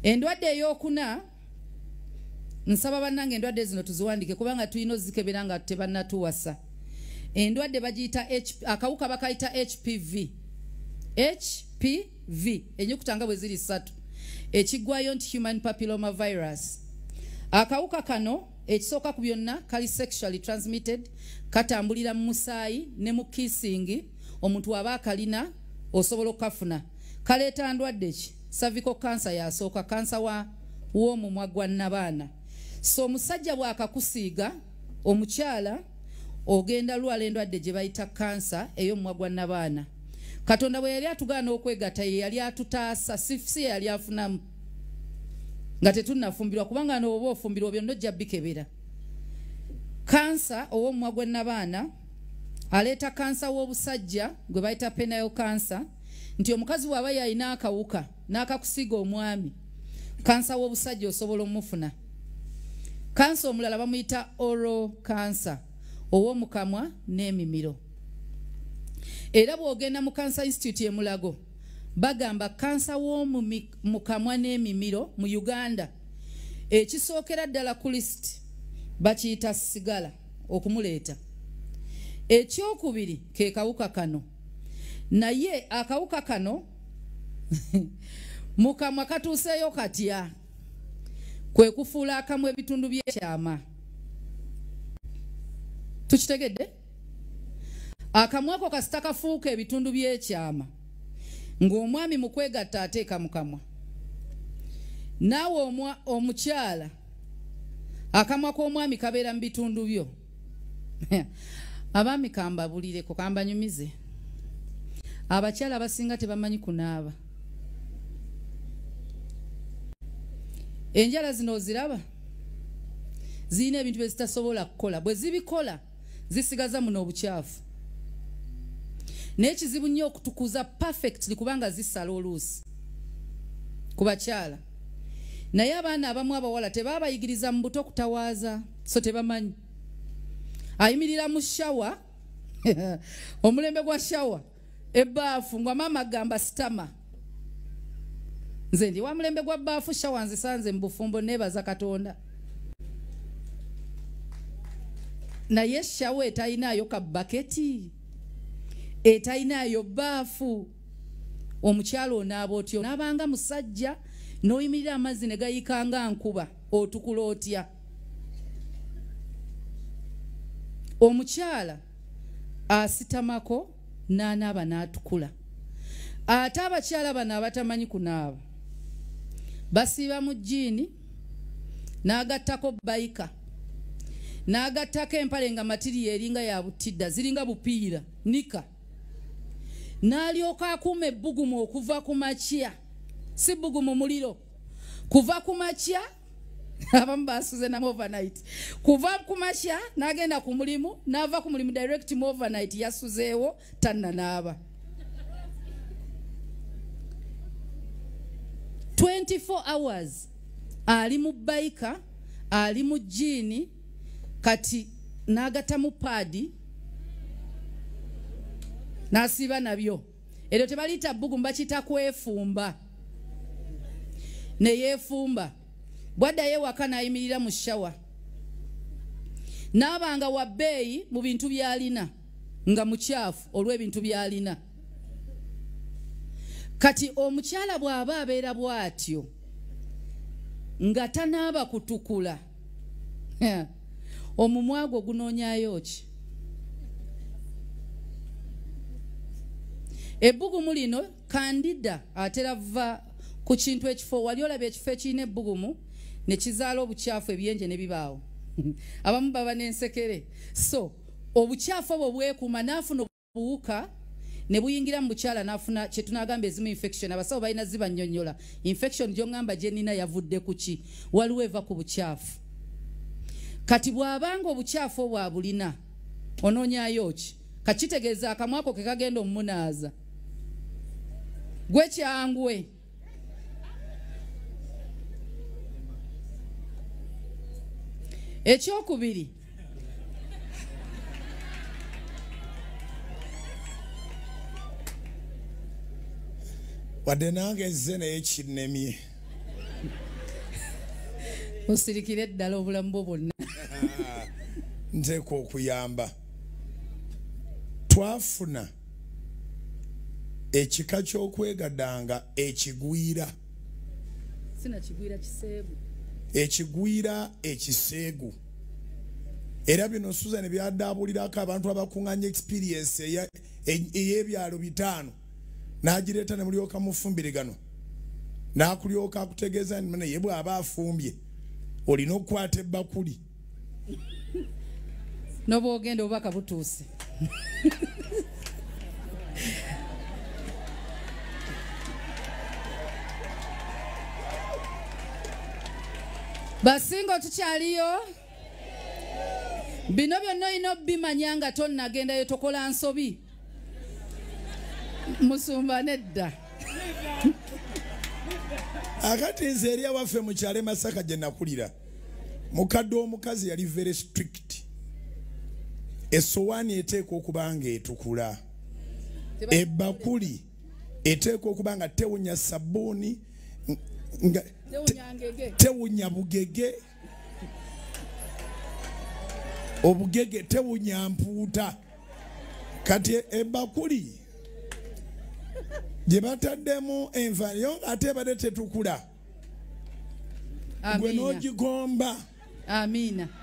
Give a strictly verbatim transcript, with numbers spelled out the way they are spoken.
Endwadde eyokuna nsaba bannange endwadde zino tuziwandike kubanga tuyino zikebera nga tebannatuwasa. Endwadde bagiyita akawuka bakayita H P V. H P V enyukuta nga bwe ziri ssatu. Ekigwayo nti human papilloma virus. Akawuka kano ekisooka ku byonna kali sexually transmitted, katambulira mu musaayi ne mu kissing. Omuntu aba akalina osobola okafuna. Kaleeta ndwadde ki? Cervical cancer yasooka, cancer wa w'omumwa gwa nnabaana. So omusajja bw'akakusiiga, omukyala ogenda lwala endwadde gye bayita cancer ey'omumwa gwa nnabaana. Katonda bwe yali atugaana okwegatta ye yali atutaasa, si yali afunamu nga tetunnafumbirwa kubanga n'oba ofumbirwa byonna ojja bikebera. Cancer ow'omumwa gwa nnabaana aleeta cancer w'obusajja gwe bayita penile cancer, nti omukazi bw'aba yalina akawuka n'akakusiiga omwami, cancer w'obusajja osobola omufuna. Cancer omulala bamuyita oral cancer ow'omukamwa n'emimiro. Era bw'ogenda mu Cancer Institute e Mulago bagamba cancer w'omukamwa n'emimiro mu Uganda ekisookera ddala ku list bakiyita sigala okumuleeta. Ekyokubiri ke kawuka kano, naye akawuka kano mukamwa katuuseeyo katya, kwe kufuula akamu ebitundu by'ekyama. Tukitegedde? Akamwa ako kasita kafuuka ebitundu by'ekyama ng'omwami mu kwegatta ateeka mu kamwa. Naawe omukyala akamwa k'omwami kabeera mu bitundu byo. Abaami kambabulireko kambanyumize. Abakyala abasinga tebamanyi kunaaba. Enjala zino oziraba? Zirina ebintu bye zitasobola kukola. Bwe zibikola zisigaza muno obukyafu. N'ekizibu nnyo okutukuza perfectly kubanga zisala oluusi ku bakyala. Naye abaana abamu abawala tebabayigiriza mu buto kutawaaza, so tebamanyi. Ayimirira mu shawa omulembe gwa shawa ebbaafu nga maama agamba sitama. Nze ndi wa mulembe gwa bbaafu shawa nzisanze mu bufumbo neebaza Katonda. Naye shawa etayinaayo ka baketi, etayinaayo bbaafu. Omukyalo onaaba otyo n'abanga musajja n'oyimirira amazzi ne gayikanga nkuba otukula otya. Omukyala asitamako n'anaaba n'atukula. Ate abakyala bano abatamanyi kunaaba basiiba mu jjiini n'agattako bayika n'agattako empale nga matiriya eringa ya butidda ziringa bupiira nika, n'alyoka akuuma ebbugumu okuva ku makya, si bbugumu muliro, kuva ku makya. Abamu basuze na overnight. Kuva ku makya n'agenda ku mulimu, n'ava ku mulimu direct mu overnight yasuzeewo tanna naaba. twenty-four hours ali mu bayika, ali mu jjiini, kati n'agatta mu paadi n'asiiba nabyo. Eryo tebaliyita bbugumu, bakiyita kwefumba. Ne yeefumba. Bwaddayo ewaka n'ayimirira mu shawa. N'abanga wa bbeeyi mu bintu by'alina nga mukyafu olw'ebintu by'alina. Kati omukyala bw'aba abeera bw'atyo nga tanaaba kutukula, omumwa gwo gunoonyaayo ki? Ebbugumu lino kandida atera va ku kintu ekifo. Wali olaba ekifo ekirina ebbugumu ne kizaala obukyafu ebyenje ne bibaawo. Abamu baba n'ensekere. So obukyafu obwo bwekuuma n'afuna obuwuka ne buyingira mu bukyala n'afuna kye tunagamba ezimu infection. Abasawo balina zibannyonnyola. Infection gy'ongamba gye nnina yavudde ku ki? Waliwo eva ku bukyafu. Kati bw'abanga obukyafu obwo abulina onoonyaayo ki? Kakitegeeza akamwa ako ke kagenda omumunaaza. Gwe kyangwe. Ekyokubiri, wadde nange nze naye kinnemye. osirikire ddala obulamu bwo bwonna. Nteeka okuyamba. Twafuna ekika ky'okwegadanga ekigwira. Sina kigwira kiseegu. Ekigwira ekiseegu. Era bino Susan byadaabulirako abantu abakuŋŋanya experience ey'ebyalo bitaano. N'agireeta ne mulyoka mufumbirigano. N'akulyoka akutegeeza nti ye bw'aba afumbye olina okukwata ebbakuli. N'obwogenda obubaka butuuse. Basingo tukyaliyo. Bino byonna olina obimanya nga tonnagendayo tokola nsobi. Musumba nedda. Akati nze eri awaffe mu kyalo Masaka gye nakulira. Mukadde omukazi yali very strict. Essowaani eteekwa okuba nga etukula. Ebbakuli eteekwa okuba nga tewunya sabbuuni. Tewunya bugege. Obugege tewunya mpuuta. Kati ebbakuli gye bataddemu enva yo ate bade tetukula. Amina. Gwe n'ogigomba. Amina.